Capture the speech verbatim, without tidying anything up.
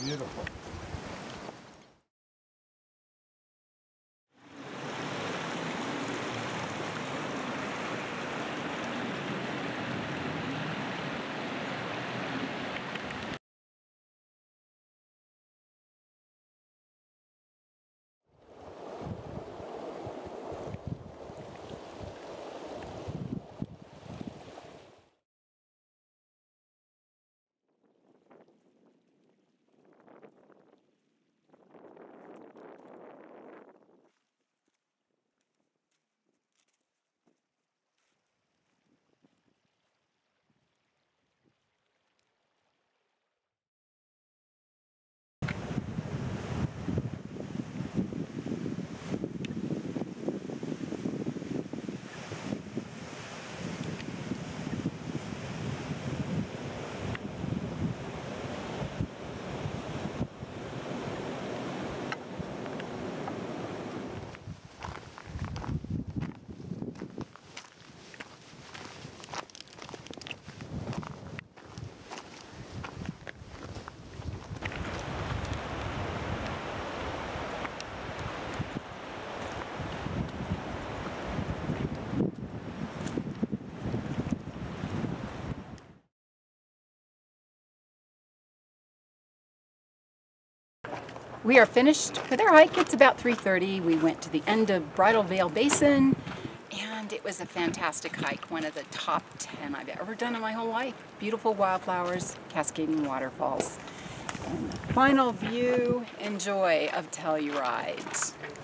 beautiful. We are finished with our hike. It's about three thirty. We went to the end of Bridal Veil Basin, and it was a fantastic hike. One of the top ten I've ever done in my whole life. Beautiful wildflowers, cascading waterfalls. And final view and joy of Telluride.